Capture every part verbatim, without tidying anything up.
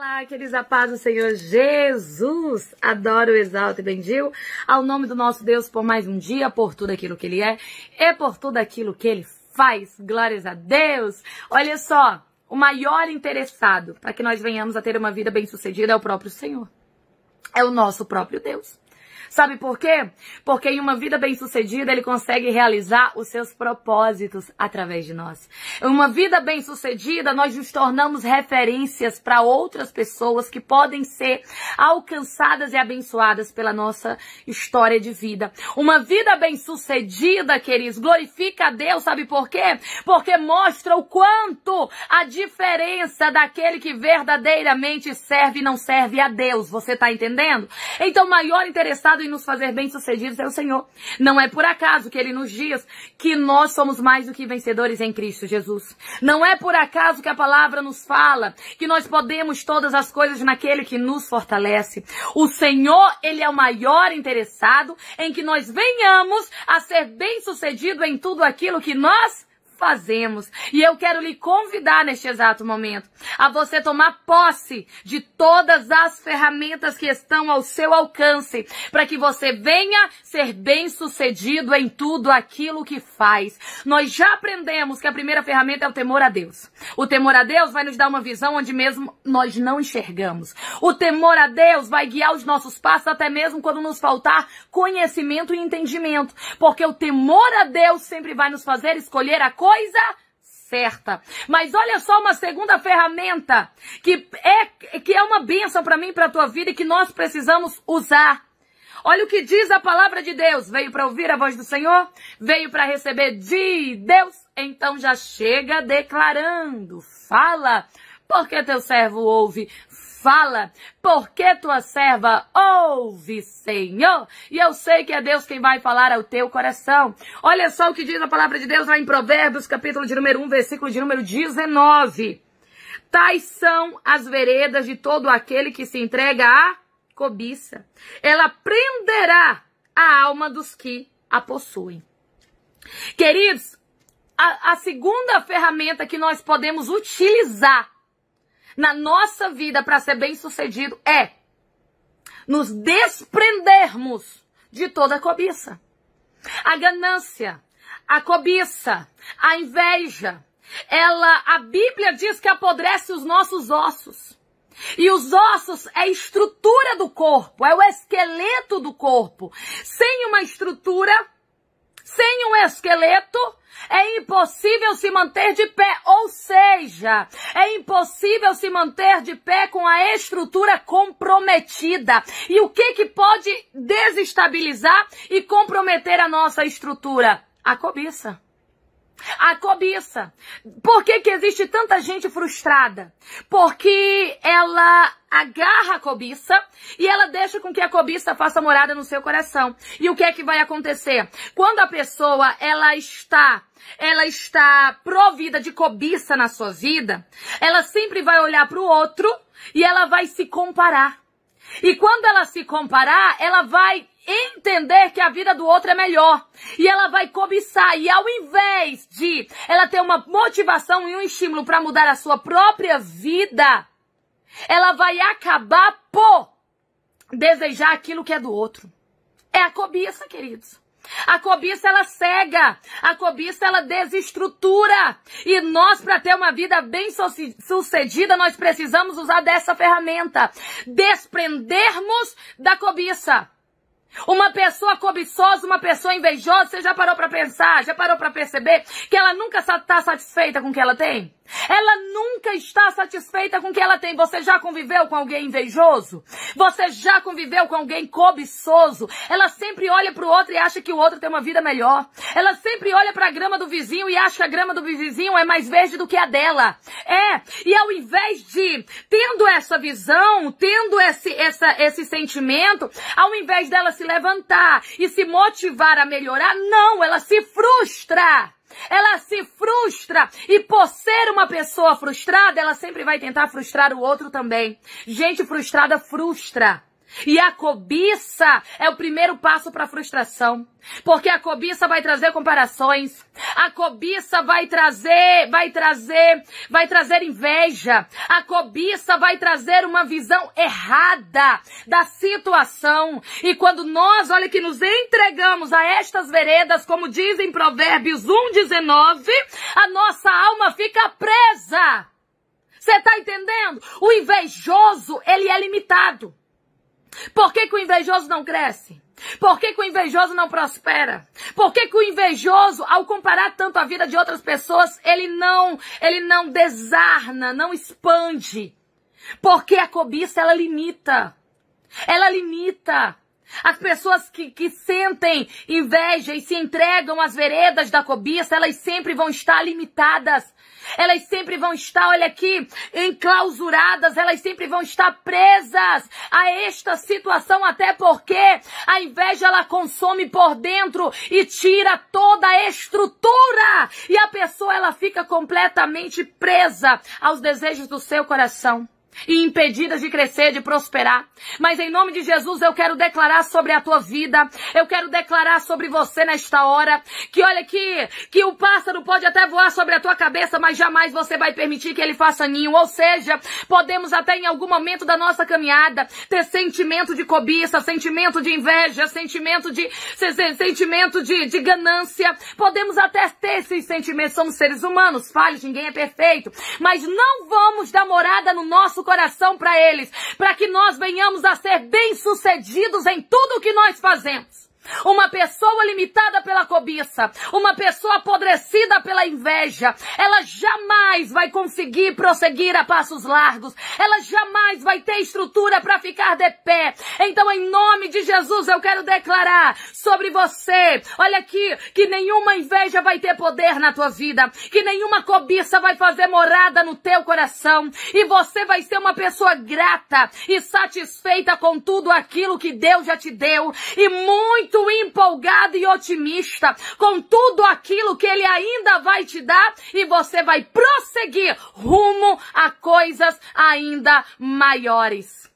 Olá, queridos, a paz do Senhor Jesus, adoro, exalto e bendigo ao nome do nosso Deus por mais um dia, por tudo aquilo que Ele é e por tudo aquilo que Ele faz, glórias a Deus. Olha só, o maior interessado para que nós venhamos a ter uma vida bem-sucedida é o próprio Senhor, é o nosso próprio Deus. Sabe por quê? Porque em uma vida bem-sucedida Ele consegue realizar os seus propósitos através de nós. Em uma vida bem-sucedida nós nos tornamos referências para outras pessoas que podem ser alcançadas e abençoadas pela nossa história de vida. Uma vida bem-sucedida, queridos, glorifica a Deus, sabe por quê? Porque mostra o quanto a diferença daquele que verdadeiramente serve e não serve a Deus. Você tá entendendo? Então o maior interessado em nos fazer bem-sucedidos é o Senhor. Não é por acaso que Ele nos diz que nós somos mais do que vencedores em Cristo Jesus. Não é por acaso que a palavra nos fala que nós podemos todas as coisas naquele que nos fortalece. O Senhor, Ele é o maior interessado em que nós venhamos a ser bem-sucedidos em tudo aquilo que nós fazemos. E eu quero lhe convidar neste exato momento a você tomar posse de todas as ferramentas que estão ao seu alcance para que você venha ser bem-sucedido em tudo aquilo que faz. Nós já aprendemos que a primeira ferramenta é o temor a Deus. O temor a Deus vai nos dar uma visão onde mesmo nós não enxergamos. O temor a Deus vai guiar os nossos passos até mesmo quando nos faltar conhecimento e entendimento. Porque o temor a Deus sempre vai nos fazer escolher a coisa certa. Mas olha só uma segunda ferramenta que é, que é uma bênção para mim e para a tua vida e que nós precisamos usar. Olha o que diz a palavra de Deus. Veio para ouvir a voz do Senhor? Veio para receber de Deus? Então já chega declarando. Fala, porque teu servo ouve. Fala, porque tua serva ouve, Senhor. E eu sei que é Deus quem vai falar ao teu coração. Olha só o que diz a palavra de Deus lá em Provérbios, capítulo de número um, versículo de número dezenove. Tais são as veredas de todo aquele que se entrega à cobiça. Ela prenderá a alma dos que a possuem. Queridos, a, a segunda ferramenta que nós podemos utilizar na nossa vida para ser bem-sucedido é nos desprendermos de toda a cobiça. A ganância, a cobiça, a inveja, ela, a Bíblia diz que apodrece os nossos ossos. E os ossos é a estrutura do corpo, é o esqueleto do corpo. Sem uma estrutura, sem um esqueleto, é impossível se manter de pé, ou seja, é impossível se manter de pé com a estrutura comprometida. E o que que pode desestabilizar e comprometer a nossa estrutura? A cobiça. A cobiça. Por que que existe tanta gente frustrada? Porque ela agarra a cobiça e ela deixa com que a cobiça faça morada no seu coração. E o que é que vai acontecer? Quando a pessoa ela está, ela está provida de cobiça na sua vida, ela sempre vai olhar para o outro e ela vai se comparar. E quando ela se comparar, ela vai entender que a vida do outro é melhor. E ela vai cobiçar. E ao invés de ela ter uma motivação e um estímulo para mudar a sua própria vida, ela vai acabar por desejar aquilo que é do outro. É a cobiça, queridos. A cobiça, ela cega. A cobiça, ela desestrutura. E nós, para ter uma vida bem sucedida, nós precisamos usar dessa ferramenta. Desprendermos da cobiça. Uma pessoa cobiçosa, uma pessoa invejosa, você já parou para pensar, já parou para perceber que ela nunca está satisfeita com o que ela tem? Ela nunca está satisfeita com o que ela tem. Você já conviveu com alguém invejoso? Você já conviveu com alguém cobiçoso? Ela sempre olha para o outro e acha que o outro tem uma vida melhor. Ela sempre olha para a grama do vizinho e acha que a grama do vizinho é mais verde do que a dela. É, e ao invés de, tendo essa visão, tendo esse, essa, esse sentimento, ao invés dela se levantar e se motivar a melhorar, não, ela se frustra. Ela se frustra e por ser uma pessoa frustrada, ela sempre vai tentar frustrar o outro também. Gente frustrada frustra. E a cobiça é o primeiro passo para a frustração. Porque a cobiça vai trazer comparações. A cobiça vai trazer, vai trazer, vai trazer inveja. A cobiça vai trazer uma visão errada da situação. E quando nós, olha que nos entregamos a estas veredas, como diz em Provérbios um, dezenove, a nossa alma fica presa. Você tá entendendo? O invejoso, ele é limitado. Por que que o invejoso não cresce? Por que que o invejoso não prospera? Por que que o invejoso, ao comparar tanto a vida de outras pessoas, ele não, ele não desarna, não expande? Porque a cobiça, ela limita. Ela limita. As pessoas que, que sentem inveja e se entregam às veredas da cobiça, elas sempre vão estar limitadas. Elas sempre vão estar, olha aqui, enclausuradas, elas sempre vão estar presas a esta situação, até porque a inveja, ela consome por dentro e tira toda a estrutura. E a pessoa, ela fica completamente presa aos desejos do seu coração. E impedidas de crescer, de prosperar. Mas em nome de Jesus eu quero declarar sobre a tua vida, eu quero declarar sobre você nesta hora, que olha aqui, que o pássaro pode até voar sobre a tua cabeça, mas jamais você vai permitir que ele faça ninho. Ou seja, podemos até em algum momento da nossa caminhada ter sentimento de cobiça, sentimento de inveja, sentimento de, sentimento de, de ganância. Podemos até ter esses sentimentos, somos seres humanos, falhos, ninguém é perfeito. Mas não vamos dar morada no nosso coração para eles, para que nós venhamos a ser bem-sucedidos em tudo o que nós fazemos. Uma pessoa limitada pela cobiça, uma pessoa apodrecida pela inveja, ela jamais vai conseguir prosseguir a passos largos, ela jamais vai ter estrutura para ficar de pé. Então, em nome de Jesus, eu quero declarar sobre você, olha aqui, que nenhuma inveja vai ter poder na tua vida, que nenhuma cobiça vai fazer morada no teu coração, e você vai ser uma pessoa grata e satisfeita com tudo aquilo que Deus já te deu, e muito empolgado e otimista com tudo aquilo que Ele ainda vai te dar, e você vai prosseguir rumo a coisas ainda maiores.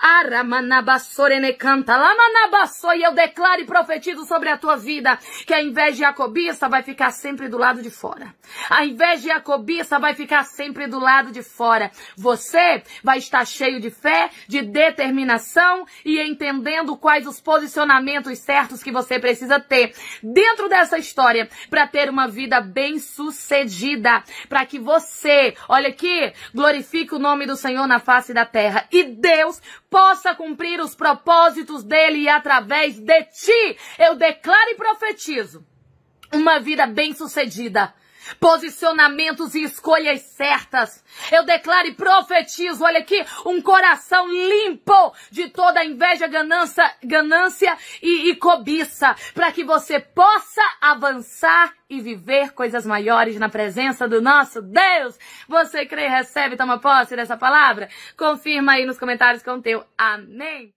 E eu declaro e profetizo sobre a tua vida que a inveja e a cobiça vai ficar sempre do lado de fora. A inveja e a cobiça vai ficar sempre do lado de fora. Você vai estar cheio de fé, de determinação e entendendo quais os posicionamentos certos que você precisa ter dentro dessa história para ter uma vida bem-sucedida, para que você, olha aqui, glorifique o nome do Senhor na face da terra e Deus possa cumprir os propósitos dele, e através de ti eu declaro e profetizo uma vida bem-sucedida, posicionamentos e escolhas certas. Eu declaro e profetizo, olha aqui, um coração limpo de toda inveja, ganância, ganância e, e cobiça, para que você possa avançar e viver coisas maiores na presença do nosso Deus. Você crê, recebe, toma posse dessa palavra? Confirma aí nos comentários com o teu amém.